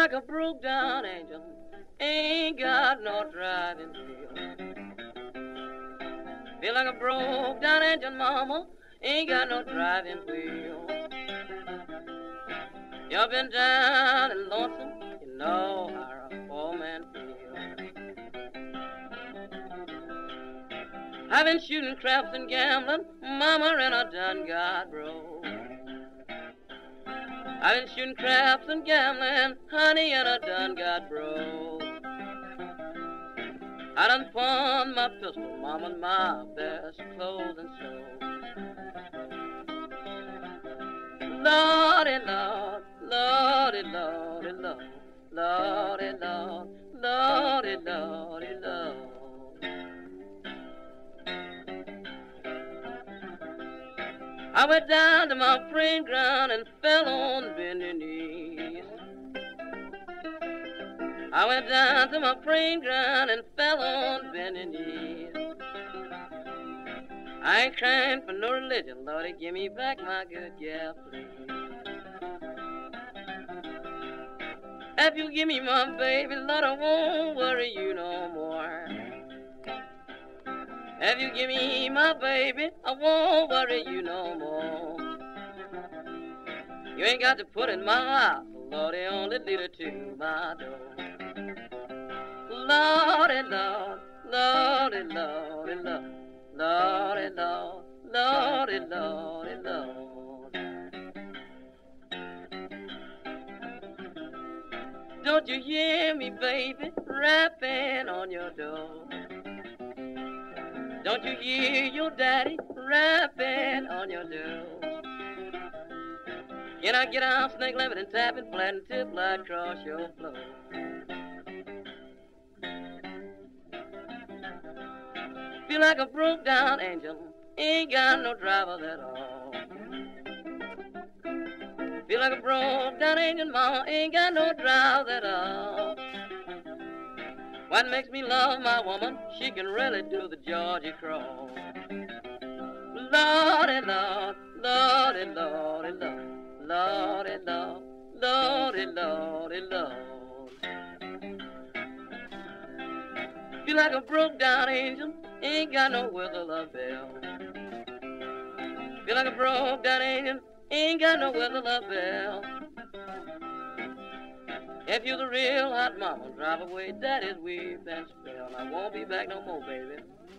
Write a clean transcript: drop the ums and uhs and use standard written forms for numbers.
like a broke down angel, ain't got no driving wheel. Feel like a broke down engine, mama, ain't got no driving wheel. You've been down and lonesome, you know how a poor man feels. I've been shooting craps and gambling, mama, and I done got broke. I've been shooting craps and gambling, honey, and I done got broke. I done pawned my pistol, mama, and my best clothes and so. Lordy, Lord, Lordy, Lordy, Lord, Lordy, Lord, Lordy, Lordy, Lord. I went down to my praying ground and fell on bending knees. I went down to my praying ground and fell on bending knees. I ain't crying for no religion, Lordy, give me back my good gal, please. If you give me my baby, Lord, I won't worry you no more. If you give me my baby, I won't worry you no more. You ain't got to put in my house, Lordy, only lead her to my door. Lordy, Lord, Lordy, Lordy, Lord, Lordy, Lord, Lordy, Lordy, Lord. Don't you hear me, baby, rapping on your door? Don't you hear your daddy rapping on your door? Can I get out, snake living and tapping, flat and tip light across your floor? Feel like a broke down angel, ain't got no driver at all. Feel like a broke down angel, mama, ain't got no driver at all. What makes me love my woman, she can really do the Georgia crawl. Lordy, Lord, Lordy, Lordy, Lord, Lordy, Lord, Lordy, Lordy, Lord. Feel like a broke down angel, ain't got no whistle or bell. Feel like a broke down angel, ain't got no whistle or bell. If you're the real hot mama, drive away daddy's weep and spell. I won't be back no more, baby.